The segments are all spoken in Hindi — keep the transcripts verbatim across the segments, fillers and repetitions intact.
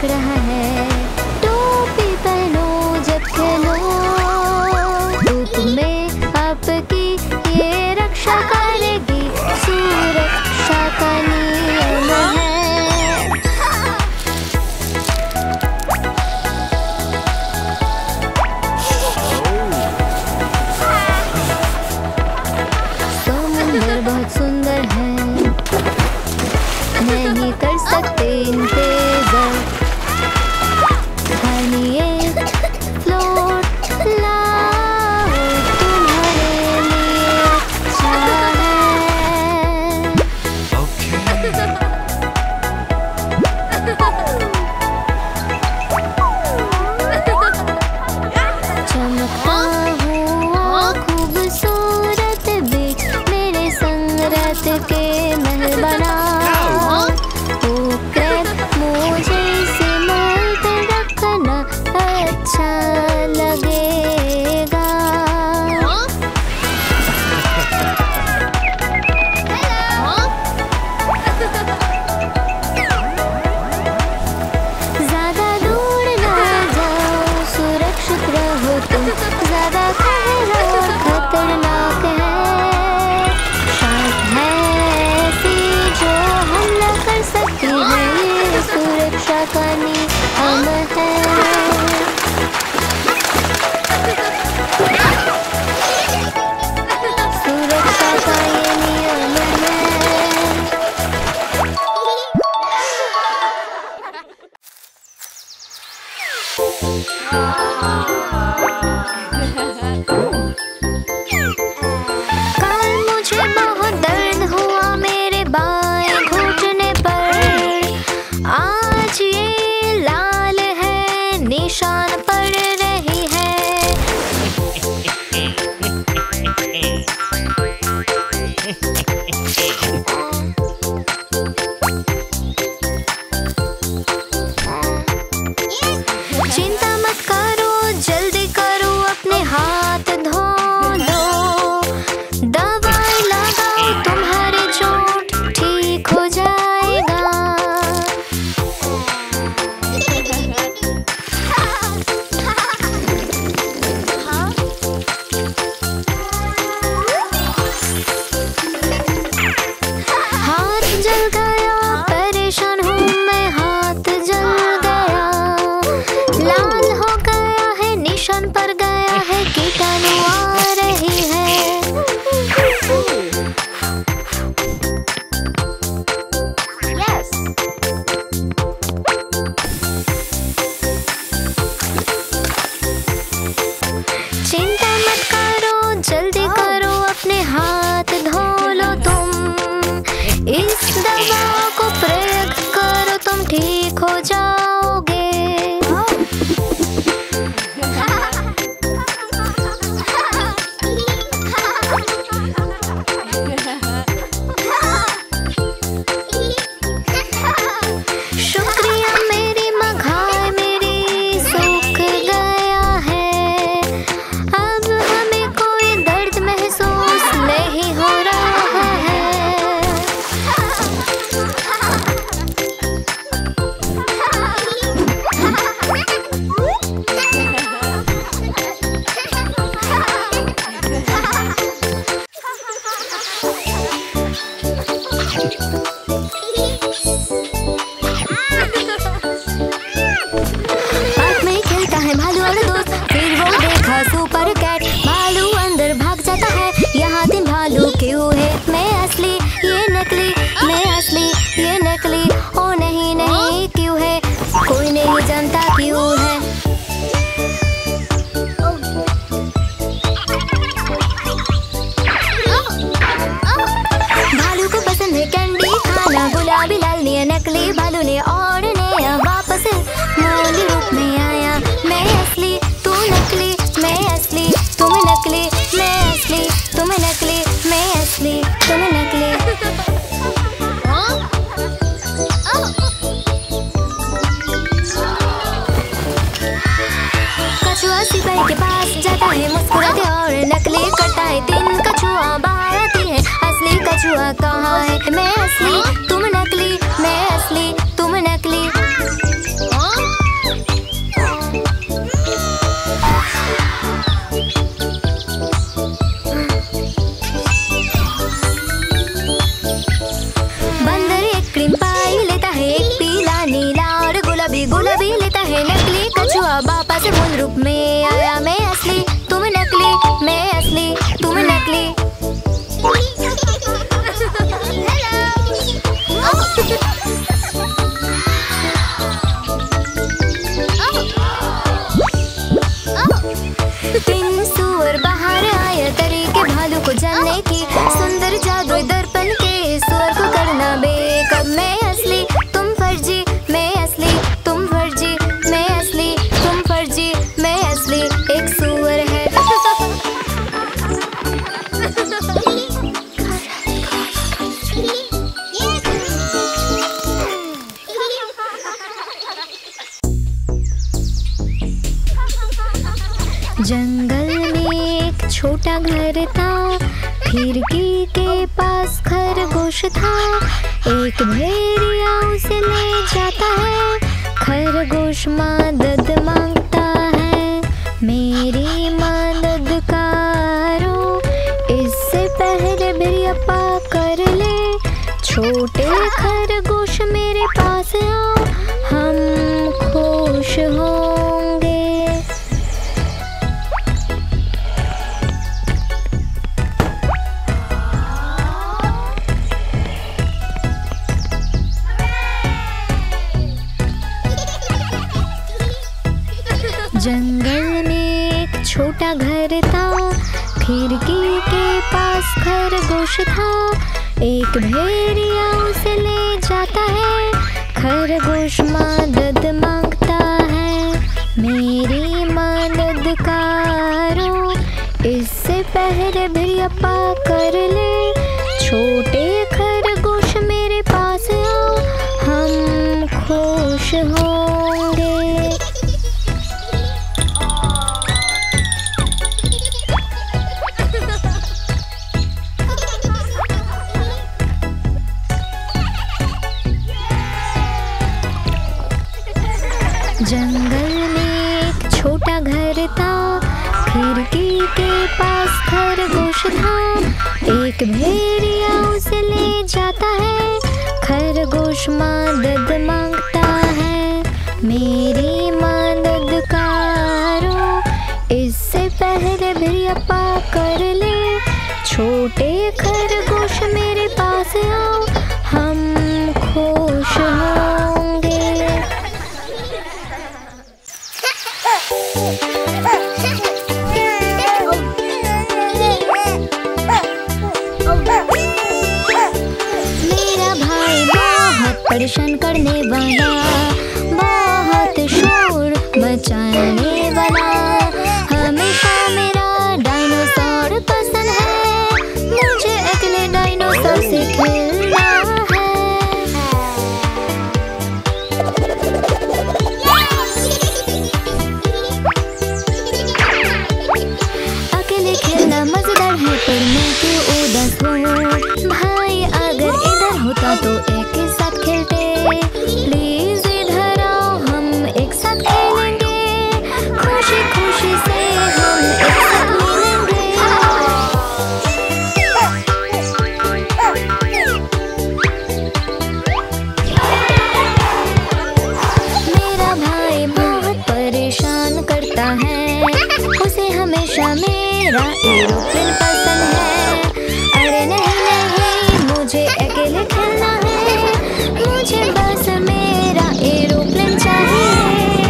चमक रहा है। टोपी पहनो जब खेलो, धूप में आपकी ये रक्षा करेगी, सुरक्षा का नियम है। समुंदर बहुत सुंदर है, नहीं कर सकते इंतजार। खानिए फ्लोट लाओ, तुम्हारे लिए अच्छा है। चमकता हुआ खूबसूरत बीच मेरे संग रात के महल बना। मुझे इसे महल पे रखना अच्छा लगेगा। ज्यादा दूर ना जाओ, सुरक्षित रहो तुम, ज्यादा ठहरो खतरनाक है। शायद है ऐसी जो हम न कर सकती है, सुरक्षा का नियम है। सुरक्षा का ये नियम है। कल मुझे बहुत दर्द हुआ मेरे बाएं घुटने पर। आज ये लाल है, निशान पड़ रही है। चिंता मत करो, जल्दी करो, अपने हाथ धो दो। दवाई लगाओ, तुम्हारी चोट ठीक हो जाएगा। हाथ जल गया, परेशान हूँ मैं, हाथ जल गया। लाल हो गया है, निशान पड़ गया है, कीटाणु आ रही है। चिंता मत करो, जल्दी करो, अपने हाथ धो लो तुम। इस दवा को प्रयोग करो, तुम ठीक हो जाओगे। शुक्रिया, मेरी मघाई मेरी सूख गया है। अब हमें कोई दर्द महसूस नहीं हो रहा है। पार्क में खेलता है भालू और दोस्त, फिर वो देखा सुपर कैट। भालू अंदर भाग जाता है, यहाँ तीन भालू क्यों है? मैं असली, ये नकली, मैं असली, ये नकली। ओ नहीं नहीं क्यों है? कोई नहीं जानता क्यों है। भालू को पसंद है कैंडी खाना, गुलाबी लाल ने नकली भालू ने और नया वापस मौली रूप में आया। मैं असली, तू नकली, मैं असली, तुम नकली, मैं असली, तुम नकली, मैं असली, तुम नकली। कछुआ सिपाही के पास जाता है, मुस्कुराते और नकली करता है। तीन कछुआ बाहर आती है, असली कछुआ कहाँ है? मैं असली, तुम नकली, मैं असली, तुम नकली। करने की, सुंदर जादू दर्पण के स्वर को करना बेकब। मैं असली तुम फर्जी, मैं असली तुम फर्जी, मैं असली तुम फर्जी, मैं असली एक सुअर है। जंगल में एक छोटा घर था, खिड़की के पास खरगोश था। एक भेड़िया उसे ले जाता है, खरगोश मदद मांगता है। मेरी मदद करो, इससे पहले भेड़िया पकड़ ले। छोटे खरगोश मेरे पास आओ, हम खुश होंगे। जंगल में एक छोटा घर था, खिड़की के पास खरगोश था। एक भेड़िया उसे ले जाता है, खरगोश मदद मांगता है। मेरी मदद करो, इससे पहले भेड़िया पकड़ ले। छोटे खरगोश मेरे पास आओ, हम खुश होंगे। जंगल में एक छोटा घर था, खिड़की के पास खरगोश था। एक भेड़िया उसे ले जाता है, खरगोश मदद मांगता है। मेरी मदद करो, इससे पहले भेड़िया पकड़ ले। छोटे खरगोश मेरे पास आओ, हम खुश होंगे। मेरा भाई बहुत परेशान करने वाला, बहुत शोर मचाने वाला। हमेशा मेरा डायनासोर पसंद है, मुझे अकेले डायनासोर से खेलना है। अकेले खेलना मजेदार है, पर मैं क्यों उदास हूँ। भाई अगर इधर होता तो एक साथ खेलते। प्लीज इधर आओ, हम एक साथ खेलेंगे। खुशी खुशी से हम एक साथ मिलेंगे। मेरा भाई बहुत परेशान करता है, उसे हमेशा मेरा एरोप्लेन पसंद है। अरे नहीं नहीं, मुझे अकेले खेलना है, मुझे बस मेरा एरोप्लेन चाहिए।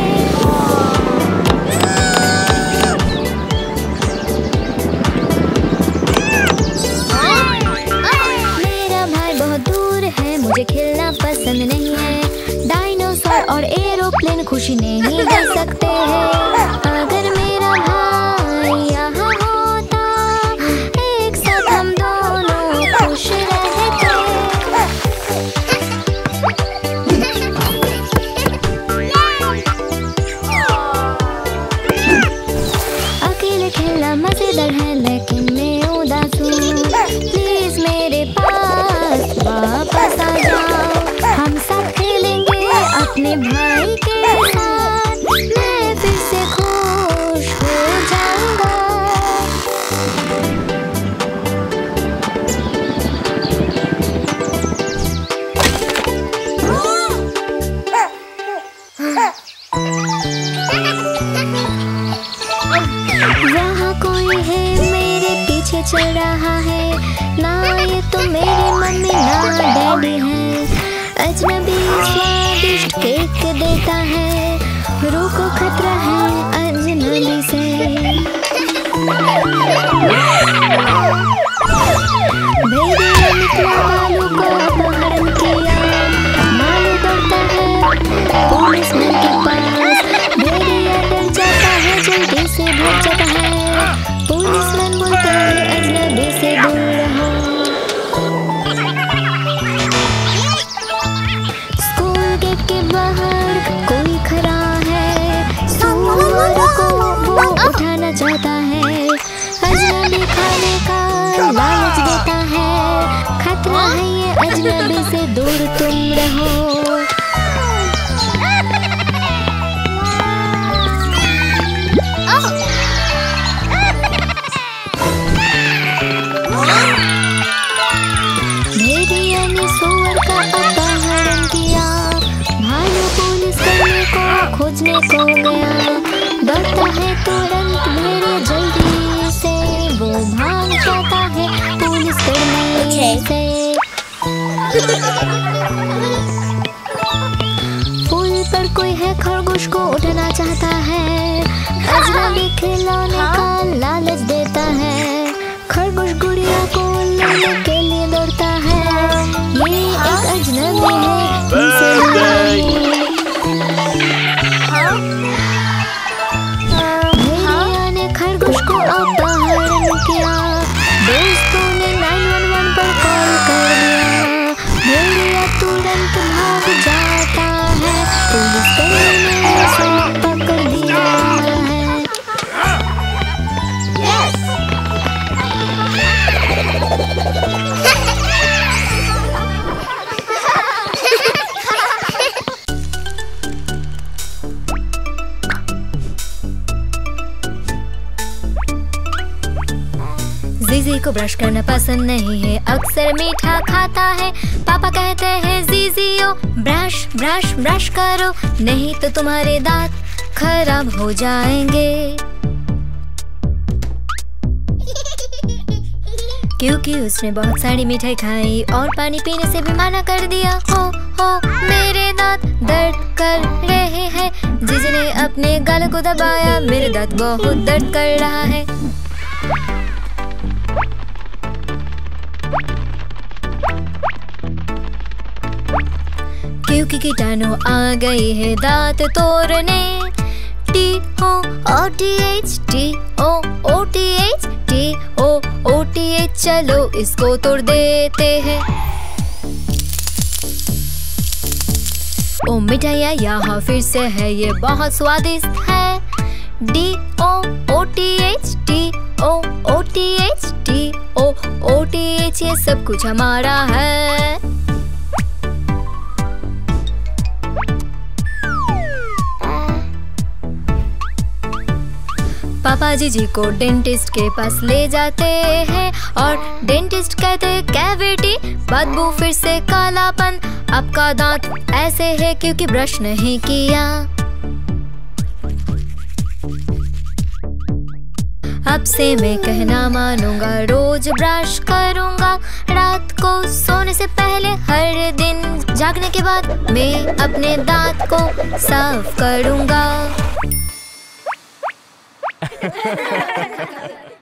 मेरा भाई बहुत दूर है, मुझे खेलना पसंद नहीं है। डायनासोर और एरोप्लेन खुशी नहीं दे सकते हैं। अगर मेरा भाई यहाँ होता, एक साथ हम दोनों खुश रहते। अकेले खेलना मजेदार है, लेकिन मैं उदास हूँ। प्लीज मेरे पास वापस आ जाओ, हम साथ खेलेंगे अपने भाई के साथ। मैं फिर से खुश हो जाऊंगा। यहाँ कोई है मेरे पीछे चल रहा है, ना ये तो मेरी मम्मी ना डैडी है। अजनबी स्वादिष्ट केक देता है, रुको खतरा है अजनबी से। कामयाबी से दूर तुम रहो। भेड़िया ने सुअर का अपहरण किया, भालू पुलिस करने को खोजने को गया। डरता है तुरंत भेड़िया जल्दी से, वो भाग जाता है पुलिस करने से। फूल पर कोई है खरगोश को उठना चाहता है, अजनबी खिलौने का लालच देता है। खरगोश गुड़िया को लेने के लिए दौड़ता है, ये एक अजनबी है इसे भेड़िया ने खरगोश को अपहरण किया। दोस्तों ने नाइन वन वन पर कॉल कर दिया। भेड़िया तुरंत भाग जाता है, पुलिस ने उसे पकड़ लिया है। जीजी को ब्रश करना पसंद नहीं है, अक्सर मीठा खाता है। पापा कहते हैं जीजियो ब्रश ब्रश ब्रश करो, नहीं तो तुम्हारे दांत खराब हो जाएंगे। क्योंकि उसने बहुत सारी मिठाई खाई और पानी पीने से भी मना कर दिया। हो हो मेरे दांत दर्द कर रहे हैं। जीजी ने अपने गाल को दबाया, मेरे दांत बहुत दर्द कर रहा है। क्योंकि कीटाणु आ गई है दांत तोड़ने। T O O T H T O O T H T O O T H, चलो इसको तोड़ देते हैं। ओ मिठाइयाँ यहाँ फिर से है, ये बहुत स्वादिष्ट है। D O O T H T O O T H T O O T H, ये सब कुछ हमारा है। पापा जीजी को डेंटिस्ट के पास ले जाते हैं और डेंटिस्ट कहते हैं कैविटी, बदबू, फिर से कालापन। आपका दांत ऐसे है क्योंकि ब्रश नहीं किया। अब से मैं कहना मानूंगा, रोज ब्रश करूंगा। रात को सोने से पहले, हर दिन जागने के बाद मैं अपने दांत को साफ करूंगा।